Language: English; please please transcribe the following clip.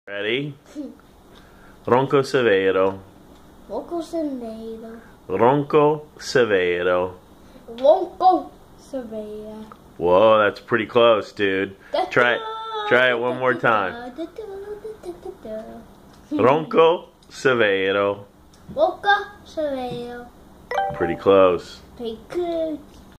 Ready? Ronco Severo. Ronco Severo. Ronco Severo. Ronco Severo. Whoa, that's pretty close, dude. Try it one more time. Ronco Severo. Ronco Severo. Pretty close. Pretty good.